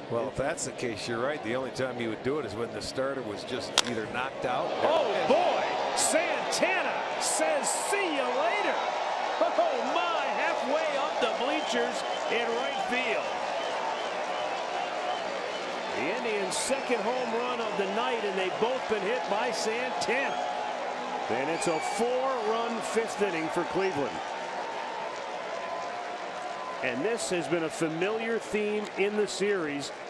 Well, if that's the case, you're right. The only time you would do it is when the starter was just either knocked out. Oh boy, Santana says see you later. Oh my, halfway up the bleachers in right field. The Indians' second home run of the night, and they've both been hit by Santana. And it's a 4-run fifth inning for Cleveland. And this has been a familiar theme in the series.